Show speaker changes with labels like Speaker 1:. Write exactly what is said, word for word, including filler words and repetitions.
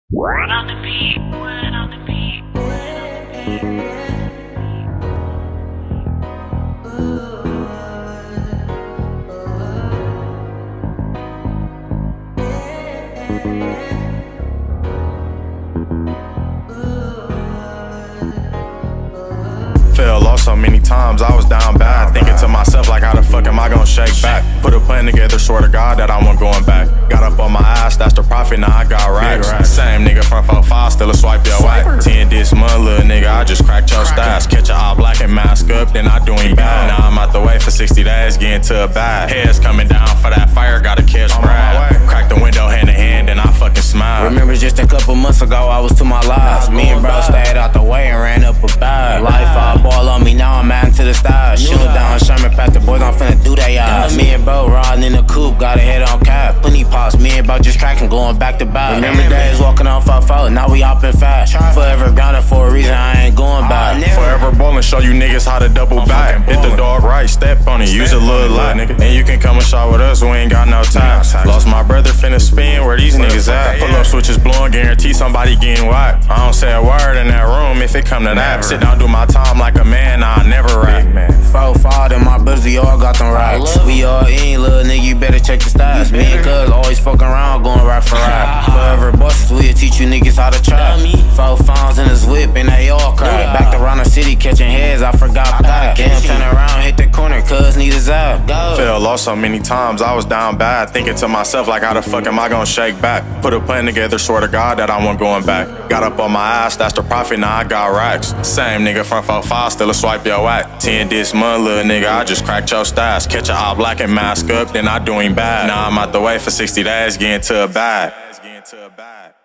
Speaker 1: Word on the beat, word on the beat.
Speaker 2: Fell off so many times, I was down bad. Thinking to myself like, how the fuck am I gonna shake back? Put a plan together, swear to God that I wasn't going back. Got up on my ass, that's the profit, now I got racks. Same nigga from four five, still a swipe your whack. ten this month, little nigga, I just cracked your stats. Catch a all black and mask up, then I doing bad. Now I'm out the way for sixty days, getting to a bag. Heads coming down for that fire, gotta catch Brad. Crack the window hand to hand, then I fucking smile.
Speaker 3: Remember just a couple months ago, I was to my last. Me and bro stayed out the way and ran up a bag. Life all ball on me, now I'm adding to the style. Shooting down Sherman past the boys, I'm finna do they eyes. Me and bro riding in the coupe, got a head on cap. Plenty pops, me and bro just tracking, going back to back. Remember days walking on five four, now we hopping fast. Forever grounded for a reason, I ain't going back.
Speaker 2: Forever ballin', show you niggas how to double back. Hit the dog right, step on it, use a little lot, nigga. And you can come and shot with us, we ain't got no time. Lost my brother, finna spin, where these niggas at? Pull up switches blowing, guarantee somebody getting whacked. I don't say a word in that room if it come to that. Sit down, do my time like a man, I never rap.
Speaker 3: Four five in my buddies, we all got them racks. We all in, little nigga, you better check the stats. Me and cuz always fucking around, going rap for rap. Forever bosses, we'll teach you niggas how to trap. Four phones in his whip and they all crack. Back around the city catching heads, I forgot pack. Damn, turn around, hit the corner, cuz need his app.
Speaker 2: Fell off so many times, I was down bad. Thinking to myself like, how the fuck am I gonna shake back? Put a plan together, swear to God that I wasn't going back. Got up on my ass, that's the profit, now I got racks. Same nigga from four five, still a swipe your whack. ten this month, little nigga, I just cracked your stats. Catch a all black and mask up, then I doing bad. Now I'm out the way for sixty days, getting to a bag.